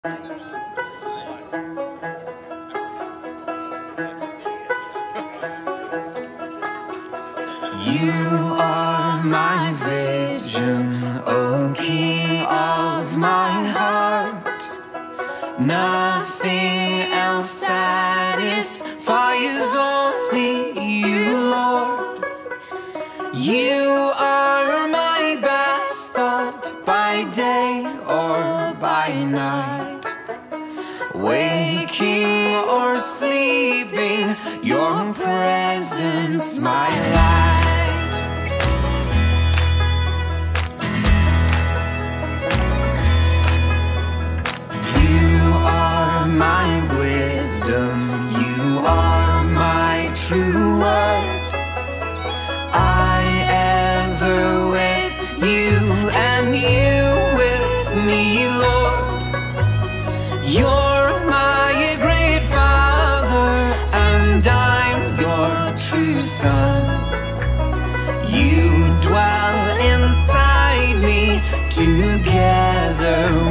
You are my vision, O King of my heart. Nothing else satisfies, only you, Lord. You are my best thought by day or by night. Waking or sleeping, your presence my light. My wisdom, you are my true worth. I ever with you and you with me, Lord. You're my great Father and I'm your true Son. You dwell inside me, together